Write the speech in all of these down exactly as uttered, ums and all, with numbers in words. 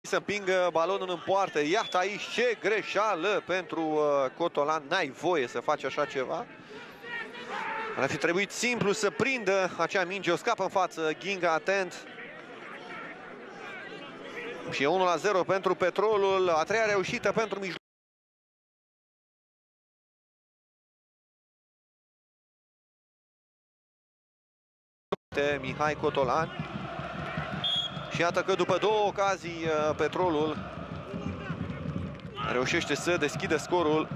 Să împingă balonul în poartă. Iată aici ce greșeală pentru uh, Cotolan. N-ai voie să faci așa ceva. Ar fi trebuit simplu să prindă acea minge. O scapă în față. Ghinga atent. Și e unu la zero pentru Petrolul. A treia reușită pentru mijloc. Mihai Cotolan. Și iată că după două ocazii Petrolul reușește să deschidă scorul.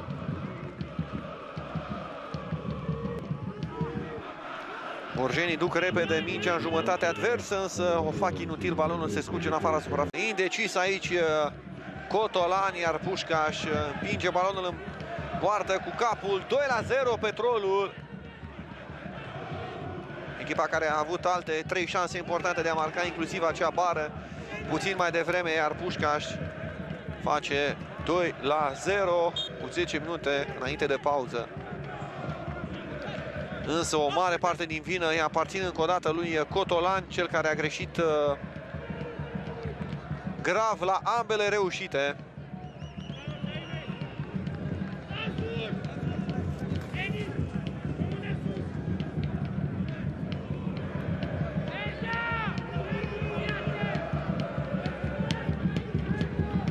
Borjenii duc repede mingea în jumătate adversă, însă o fac inutil, balonul se scuge în afara suprafeței. Indecis aici Cotolan, iar Pușcaș împinge balonul în poartă cu capul. doi la zero Petrolul. Echipa care a avut alte trei șanse importante de a marca, inclusiv acea bară puțin mai devreme, iar Pușcaș face doi la zero cu zece minute înainte de pauză. Însă o mare parte din vină îi aparține încă o dată lui Cotolan, cel care a greșit uh, grav la ambele reușite.